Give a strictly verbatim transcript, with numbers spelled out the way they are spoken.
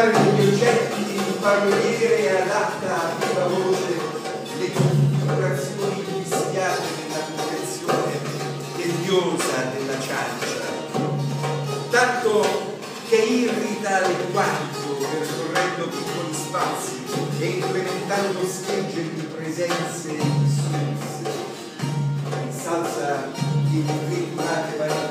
fare degli oggetti di paroliere e adatta a viva voce le configurazioni rischiate della confezione tediosa della ciancia, tanto che irrita alquanto percorrendo piccoli spazi e implementando schegge di presenze insulse. In salsa di ritmate